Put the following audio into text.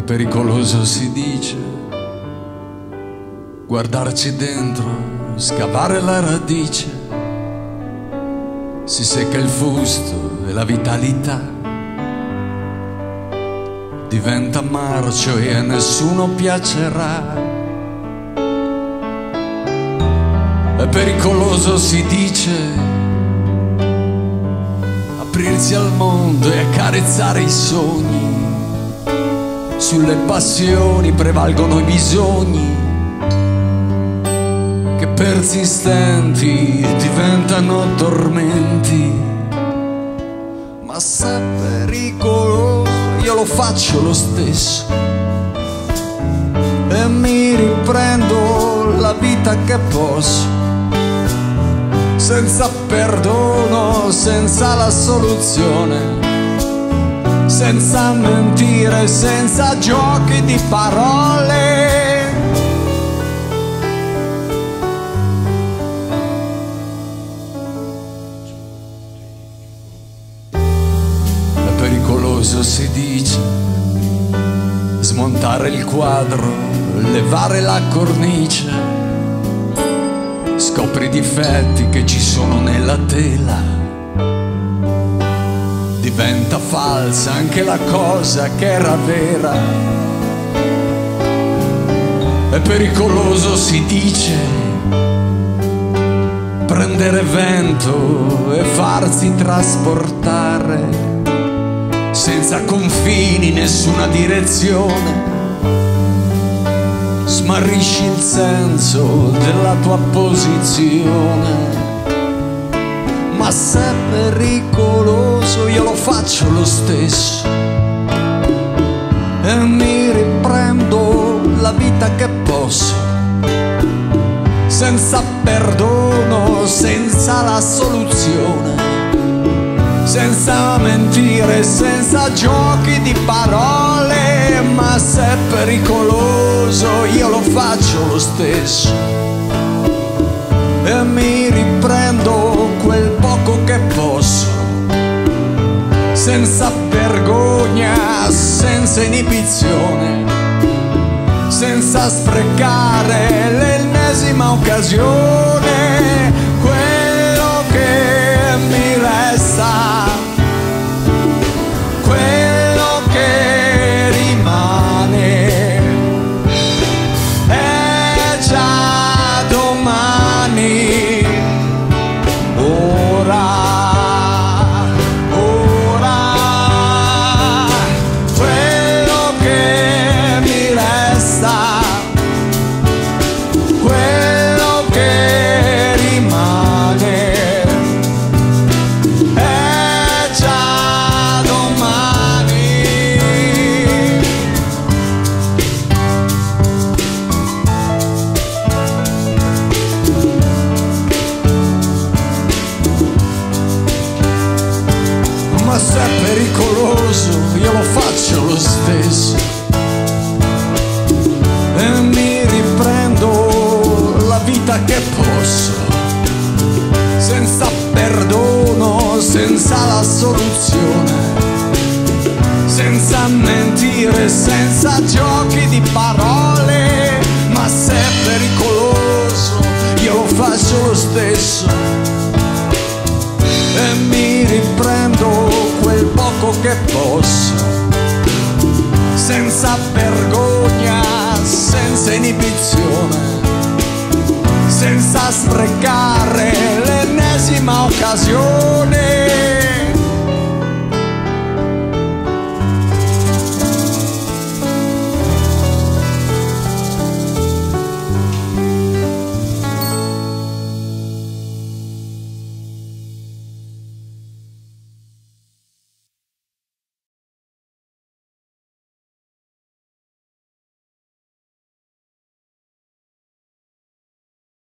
È pericoloso, si dice, guardarci dentro, scavare la radice. Si secca il fusto e la vitalità diventa marcio e a nessuno piacerà. È pericoloso, si dice, aprirsi al mondo e accarezzare i sogni. Sulle passioni prevalgono i bisogni che persistenti diventano tormenti. Ma se è pericoloso io lo faccio lo stesso e mi riprendo la vita che posso, senza perdono, senza la soluzione, senza mentire, senza giochi di parole. È pericoloso, si dice, smontare il quadro, levare la cornice. Scopri i difetti che ci sono nella tela. Diventa falsa anche la cosa che era vera. È pericoloso, si dice, prendere vento e farsi trasportare senza confini, nessuna direzione. Smarrisci il senso della tua posizione. Ma se è pericoloso io lo faccio lo stesso e mi riprendo la vita che posso, senza perdono, senza la soluzione, senza mentire, senza giochi di parole. Ma se è pericoloso io lo faccio lo stesso e mi riprendo quel poco che posso, senza vergogna, senza inibizione, senza sprecare l'ennesima occasione. Quello che mi resta, quello che rimane, è già domani. Ma se è pericoloso io lo faccio lo stesso e mi riprendo la vita che posso, senza perdono, senza la soluzione, senza mentire, senza giochi di parole. Ma se è pericoloso io lo faccio lo stesso e mi riprendo quel poco che posso, senza vergogna, senza inibizione, senza sprecare l'ennesima occasione.